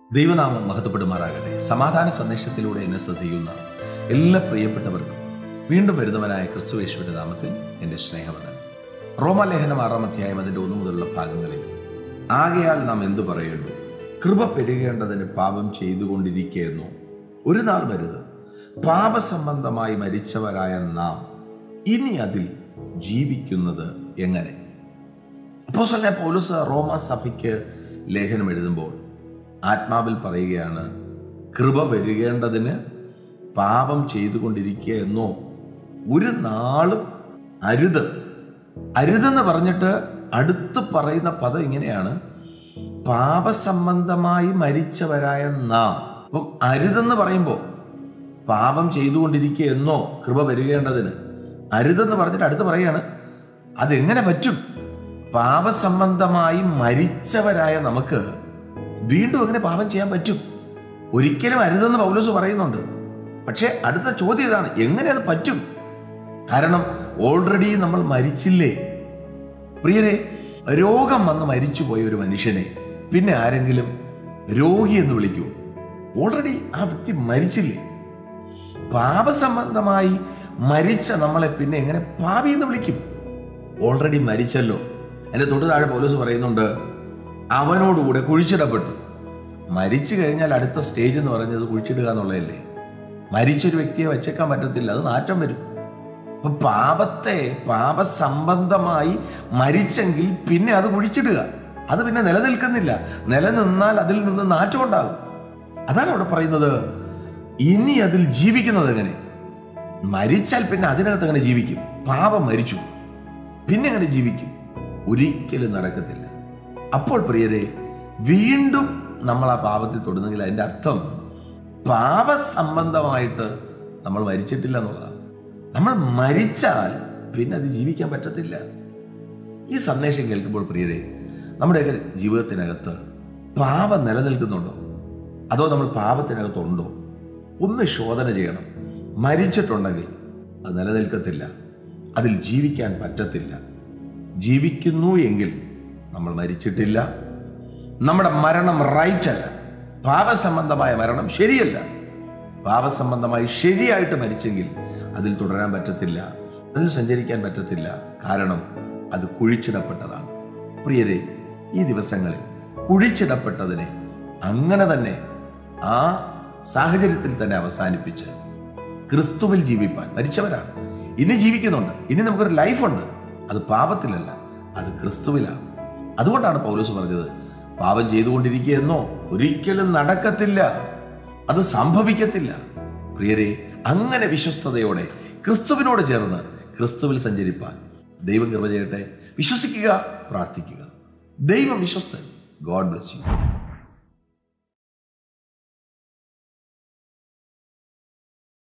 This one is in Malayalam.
ദൈവനാമം മഹത്വപ്പെടുമാറാകട്ടെ. സമാധാന സന്ദേശത്തിലൂടെ എന്നെ ശ്രദ്ധിക്കുന്ന എല്ലാ പ്രിയപ്പെട്ടവർക്കും വീണ്ടും വരുന്നവനായ ക്രിസ്തുയേശുവിന്റെ നാമത്തിൽ എൻ്റെ സ്നേഹവന്ദനം. റോമാലേഖനം 6-ാം അധ്യായം അതിൻ്റെ 1 മുതലുള്ള ഭാഗങ്ങളിൽ, ആകയാൽ നാം എന്തു പറയുന്നു? കൃപ പെരുകേണ്ടതിന് പാപം ചെയ്തുകൊണ്ടിരിക്കുന്നു. ഒരു നാൾ വരുത്, പാപസംബന്ധമായി മരിച്ചവരായ നാം ഇനി അതിൽ ജീവിക്കുന്നത് എങ്ങനെ? അപ്പോസ്തലനായ പൗലോസ് റോമാ സഭയ്ക്ക് ലേഖനം എഴുതുമ്പോൾ ആത്മാവിൽ പറയുകയാണ്, കൃപ പെരുകേണ്ടതിന് പാപം ചെയ്തുകൊണ്ടിരിക്കുക എന്നോ ഒരു നാളും അരുത്. അരുതെന്ന് പറഞ്ഞിട്ട് അടുത്ത് പറയുന്ന പദം ഇങ്ങനെയാണ്, പാപസംബന്ധമായി മരിച്ചവരായ നാം. അപ്പം അരുതെന്ന് പറയുമ്പോൾ പാപം ചെയ്തുകൊണ്ടിരിക്കുക എന്നോ കൃപ പെരുകേണ്ടതിന്, അരുതെന്ന് പറഞ്ഞിട്ട് അടുത്ത് പറയുകയാണ്, അതെങ്ങനെ പറ്റും? പാപസംബന്ധമായി മരിച്ചവരായ നമുക്ക് വീണ്ടും എങ്ങനെ പാപം ചെയ്യാൻ പറ്റും? ഒരിക്കലും അരുതെന്ന് പൗലോസ് പറയുന്നുണ്ട്. പക്ഷേ അടുത്ത ചോദ്യം ഇതാണ്, എങ്ങനെ അത് പറ്റും? കാരണം ഓൾറെഡി നമ്മൾ മരിച്ചില്ലേ? പ്രിയരെ, രോഗം വന്ന് മരിച്ചുപോയ ഒരു മനുഷ്യനെ പിന്നെ ആരെങ്കിലും രോഗി എന്ന് വിളിക്കുമോ? ഓൾറെഡി ആ വ്യക്തി മരിച്ചില്ലേ? പാപസംബന്ധമായി മരിച്ച നമ്മളെ പിന്നെ എങ്ങനെ പാപി എന്ന് വിളിക്കും? ഓൾറെഡി മരിച്ചല്ലോ. എൻ്റെ തൊട്ട് താഴെ പൗലോസ് പറയുന്നുണ്ട്, അവനോടുകൂടെ കുഴിച്ചിടപ്പെട്ടു. മരിച്ചു കഴിഞ്ഞാൽ അടുത്ത സ്റ്റേജ് എന്ന് പറഞ്ഞത് കുഴിച്ചിടുക എന്നുള്ളതല്ലേ. മരിച്ചൊരു വ്യക്തിയെ വച്ചേക്കാൻ പറ്റത്തില്ല, അത് നാറ്റം വരും. അപ്പൊ പാപസംബന്ധമായി മരിച്ചെങ്കിൽ പിന്നെ അത് കുഴിച്ചിടുക, അത് പിന്നെ നിലനിൽക്കുന്നില്ല. നിലനിന്നാൽ അതിൽ നിന്ന് നാറ്റം ഉണ്ടാകും. അതാണ് അവിടെ പറയുന്നത്, ഇനി അതിൽ ജീവിക്കുന്നത് എങ്ങനെ? മരിച്ചാൽ പിന്നെ അതിനകത്ത് എങ്ങനെ ജീവിക്കും? പാപം മരിച്ചു, പിന്നെ എങ്ങനെ ജീവിക്കും? ഒരിക്കലും നടക്കത്തില്ല. അപ്പോൾ പ്രിയരെ, വീണ്ടും നമ്മൾ ആ പാപത്തിൽ തൊടുന്നെങ്കിൽ അതിൻ്റെ അർത്ഥം പാപസംബന്ധമായിട്ട് നമ്മൾ മരിച്ചിട്ടില്ല എന്നുള്ളതാണ്. നമ്മൾ മരിച്ചാൽ പിന്നെ അത് ജീവിക്കാൻ പറ്റത്തില്ല. ഈ സന്ദേശം കേൾക്കുമ്പോൾ പ്രിയരെ, നമ്മുടെയൊക്കെ ജീവിതത്തിനകത്ത് പാപം നിലനിൽക്കുന്നുണ്ടോ? അതോ നമ്മൾ പാപത്തിനകത്തുണ്ടോ? ഒന്ന് ശോധന ചെയ്യണം. മരിച്ചിട്ടുണ്ടെങ്കിൽ അത് നിലനിൽക്കത്തില്ല, അതിൽ ജീവിക്കാൻ പറ്റത്തില്ല. ജീവിക്കുന്നു എങ്കിൽ നമ്മൾ മരിച്ചിട്ടില്ല. നമ്മുടെ മരണം റൈറ്റ് അല്ല. പാപസംബന്ധമായ മരണം ശരിയല്ല. പാപസംബന്ധമായി ശരിയായിട്ട് മരിച്ചെങ്കിൽ അതിൽ തുടരാൻ പറ്റത്തില്ല, അതിൽ സഞ്ചരിക്കാൻ പറ്റത്തില്ല. കാരണം അത് കുഴിച്ചിടപ്പെട്ടതാണ്. പ്രിയരെ, ഈ ദിവസങ്ങളിൽ കുഴിച്ചിടപ്പെട്ടതിനെ അങ്ങനെ തന്നെ ആ സാഹചര്യത്തിൽ തന്നെ അവസാനിപ്പിച്ച് ക്രിസ്തുവിൽ ജീവിപ്പാൻ മരിച്ചവരാണ്. ഇനി ജീവിക്കുന്നുണ്ട്, ഇനി നമുക്കൊരു ലൈഫുണ്ട്. അത് പാപത്തിലല്ല, അത് ക്രിസ്തുവിലാണ്. അതുകൊണ്ടാണ് പൗലോസ് പറഞ്ഞത്, പാപം ചെയ്തുകൊണ്ടിരിക്കുകയെന്നോ ഒരിക്കലും നടക്കത്തില്ല, അത് സംഭവിക്കത്തില്ല. പ്രിയരെ, അങ്ങനെ വിശ്വസ്തയോടെ ക്രിസ്തുവിനോട് ചേർന്ന് ക്രിസ്തുവിൽ സഞ്ചരിപ്പാൻ ദൈവം കൃപ ചെയ്യട്ടെ. വിശ്വസിക്കുക, പ്രാർത്ഥിക്കുക. ദൈവം വിശ്വസ്തൻ. God bless U.